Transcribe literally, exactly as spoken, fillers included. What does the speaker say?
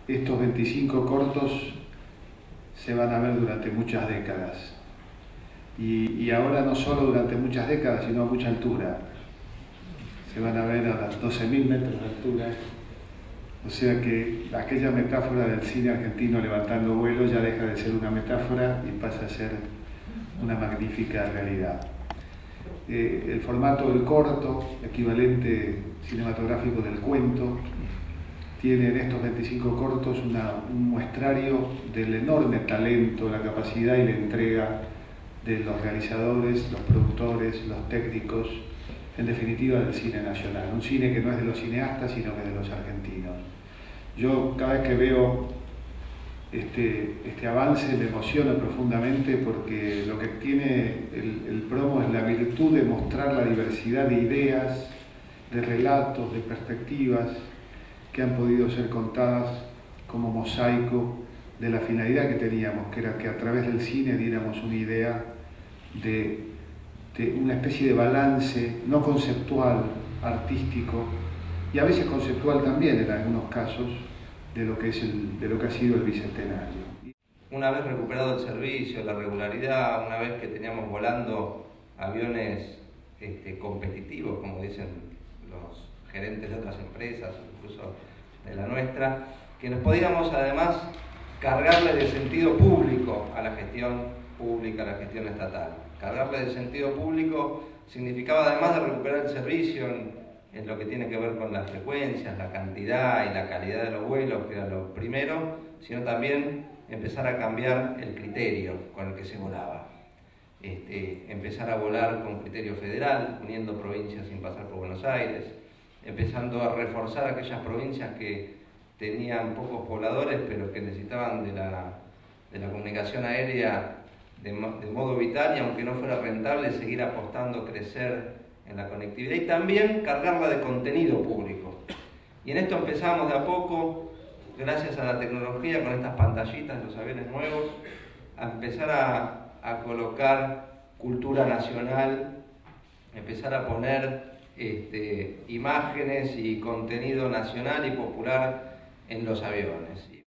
estos veinticinco cortos se van a ver durante muchas décadas. Y, y ahora no solo durante muchas décadas, sino a mucha altura. Se van a ver a las doce mil metros de altura. O sea que aquella metáfora del cine argentino levantando vuelo ya deja de ser una metáfora y pasa a ser una magnífica realidad. Eh, el formato del corto, equivalente cinematográfico del cuento, tiene en estos veinticinco cortos una, un muestrario del enorme talento, la capacidad y la entrega de los realizadores, los productores, los técnicos, en definitiva del cine nacional. Un cine que no es de los cineastas, sino que de los argentinos. Yo cada vez que veo este, este avance me emociona profundamente porque lo que tiene el, el promo es la virtud de mostrar la diversidad de ideas, de relatos, de perspectivas que han podido ser contadas como mosaico de la finalidad que teníamos, que era que a través del cine diéramos una idea de, de una especie de balance no conceptual, artístico, y a veces conceptual también en algunos casos, de lo que, es el, de lo que ha sido el Bicentenario. Una vez recuperado el servicio, la regularidad, una vez que teníamos volando aviones este, competitivos, como dicen los gerentes de otras empresas, incluso de la nuestra, que nos podíamos además cargarle de sentido público a la gestión pública, a la gestión estatal. Cargarle de sentido público significaba, además de recuperar el servicio en, en lo que tiene que ver con las frecuencias, la cantidad y la calidad de los vuelos, que era lo primero, sino también empezar a cambiar el criterio con el que se volaba. Este, empezar a volar con criterio federal, uniendo provincias sin pasar por Buenos Aires, empezando a reforzar aquellas provincias que tenían pocos pobladores, pero que necesitaban de la, de la comunicación aérea de, de modo vital, y aunque no fuera rentable, seguir apostando, crecer en la conectividad y también cargarla de contenido público. Y en esto empezamos de a poco, gracias a la tecnología, con estas pantallitas de los aviones nuevos, a empezar a, a colocar cultura nacional, empezar a poner este, imágenes y contenido nacional y popular en los aviones.